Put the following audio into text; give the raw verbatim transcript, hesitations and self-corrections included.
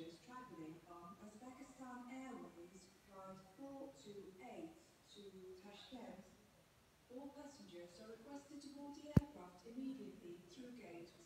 passengers travelling on Uzbekistan Airways Flight four two eight to Tashkent. All passengers are requested to board the aircraft immediately through gate